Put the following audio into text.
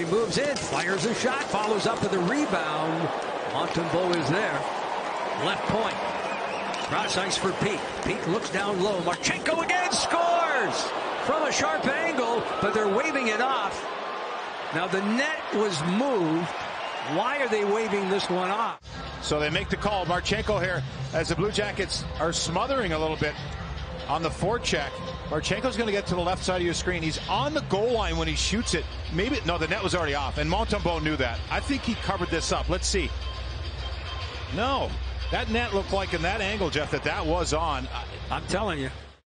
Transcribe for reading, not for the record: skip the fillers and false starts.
he moves in, fires a shot, follows up with a rebound. Montembeault is there. Left point. Cross ice for Peak. Peak looks down low. Marchenko again scores from a sharp angle, but they're waving it off. Now the net was moved. Why are they waving this one off? So they make the call. Marchenko here as the Blue Jackets are smothering a little bit on the forecheck. Marchenko's going to get to the left side of your screen. He's on the goal line when he shoots it. Maybe, no, the net was already off, and Montembeault knew that. I think he covered this up. Let's see. No, that net looked like in that angle, Jeff, that was on. I'm telling you.